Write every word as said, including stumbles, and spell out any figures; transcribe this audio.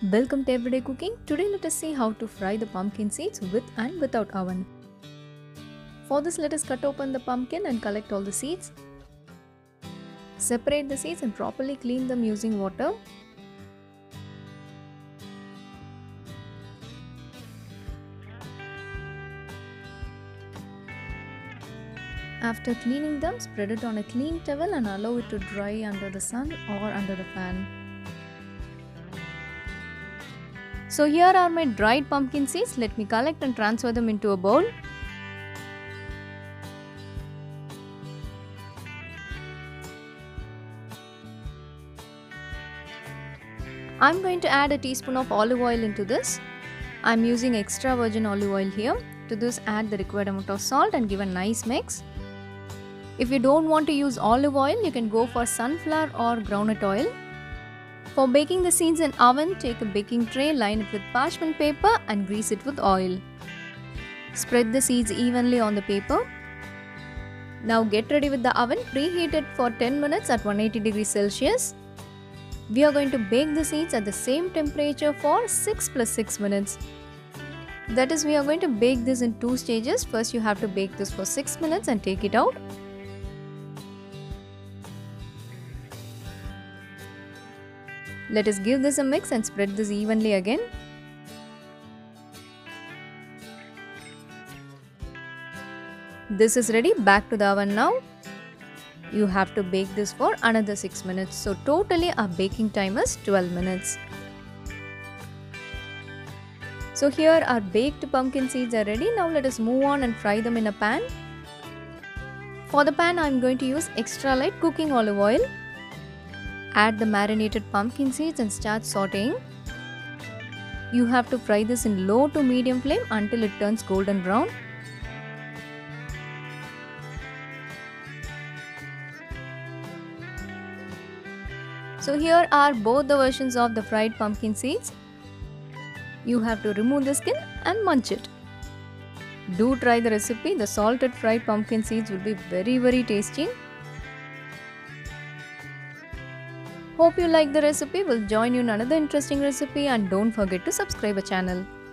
Welcome to Everyday Cooking. Today let us see how to fry the pumpkin seeds with and without oven. For this, let us cut open the pumpkin and collect all the seeds. Separate the seeds and properly clean them using water. After cleaning them, spread it on a clean towel and allow it to dry under the sun or under the fan. So here are my dried pumpkin seeds. Let me collect and transfer them into a bowl. I'm going to add a teaspoon of olive oil into this. I'm using extra virgin olive oil here. To this, add the required amount of salt and give a nice mix. If you don't want to use olive oil, you can go for sunflower or groundnut oil. For baking the seeds in oven, take a baking tray, line it with parchment paper and grease it with oil. Spread the seeds evenly on the paper. Now get ready with the oven. Preheat it for ten minutes at one hundred eighty degrees Celsius. We are going to bake the seeds at the same temperature for six plus six minutes. That is, we are going to bake this in two stages. First, you have to bake this for six minutes and take it out. Let us give this a mix and spread this evenly again. This is ready. Back to the oven now. You have to bake this for another six minutes. So totally our baking time is twelve minutes. So here our baked pumpkin seeds are ready. Now let us move on and fry them in a pan. For the pan, I am going to use extra light cooking olive oil. Add the marinated pumpkin seeds and start sauteing. You have to fry this in low to medium flame until it turns golden brown. So here are both the versions of the fried pumpkin seeds. You have to remove the skin and munch it. Do try the recipe. The salted fried pumpkin seeds will be very very tasty. Hope you like the recipe. We'll join you in another interesting recipe and don't forget to subscribe our channel.